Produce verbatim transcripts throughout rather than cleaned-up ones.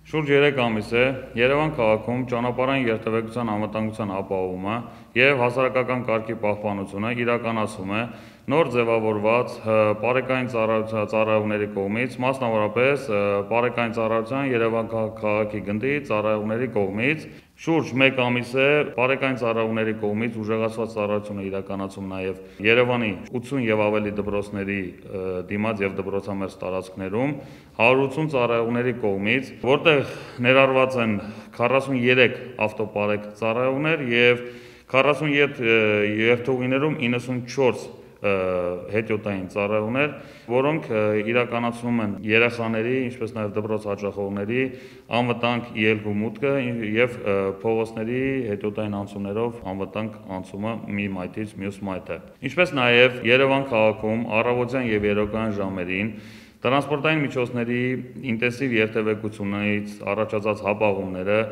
Շուրջ երեք ամիս է Երևան քաղաքում ճանապարհային երթևեկության անվտանգության ապահովումը և հասարակական կարգի պահպանությունը իրականացվում է նոր ձևավորված պարեկային ծառայողների կողմից, մասնավորապես պարեկային ծառայության Երևան քաղաքի գնդի ծառայողների կողմից։ Շուրջ մեկ ամիս է պարեկային ծառայողների կողմից ուժեղացված ծառայություն է իրականացվում նաև Երևանի ութսուն և ավելի դպրոցների դիմաց և դպրոցամերձ տարածքներում, հարյուր ութսուն ծառայողների կողմից, որտեղ ներառված են քառասուներեք ավտոպարեկ ծառայողներ և քառասունյոթ երթուղիներում իննսունչորս հետիոտային ծառայողներ, որոնք իրականացնում են երեխաների, ինչպես նաև դպրոց հաճախորդների անվտանգ ելք ու մուտքը և փողոցների հետիոտային անցումներով անվտանգ անցումը մի մայթից մյուս մայթը։ Ինչպես նաև Երևան քաղաքում առավոտյան և երեկոյան ժամերին տրանսպորտային միջոցների ինտենսիվ երթևեկությունից առաջացած հապաղումները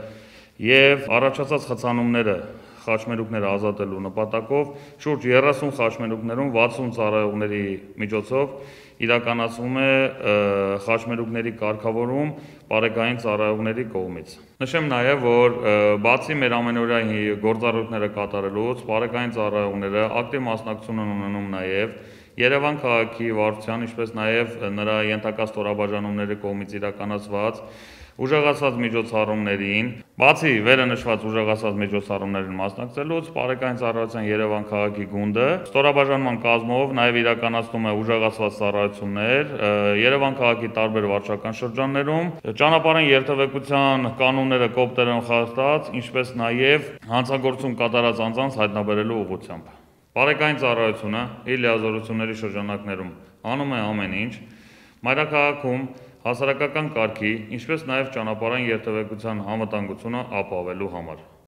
և առաջացած խցանումները խաչմերուկները ազատելու նպատակով շուրջ երեսուն խաչմերուկներում վաթսուն ծառայողների միջոցով իրականացվում է խաչմերուկների կարգավորում պարեկային ծառայողների կողմից։ Նշեմ նաև, որ բացի մեր ամենօրյա գործառույթները կատարելուց, պարեկային ծառայողները ակտիվ մասնակցություն են ունենում նաև Երևան քաղաքի վարչության, ինչպես նաև նրա ենթակա ստորաբաժանումների կողմից իրականացված ուժեղացված միջոցառումներին։ Բացի վերը նշված ուժեղացված միջոցառումներին մասնակցելուց, պարեկային ծառայության Երևան քաղաքի գունդը ստորաբաժանման կազմով նաև իրականացնում է ուժեղացված ծառայություններ Երևան քաղաքի տարբեր վարչական շրջաններում, ճանապարհային երթևեկության կանոնները կոպտորեն խախտած, ինչպես նաև հանցագործություն կատարած անձանց հայտնաբերելու ուղղությամբ։ Պարեկային ծառայությունը իր լիազորությունների շրջանակներում անում է ամեն ինչ մայրաքաղաքում հասարակական կարգի, ինչպես նաև ճանապարհային երթևեկության անվտանգությունը ապահովելու համար։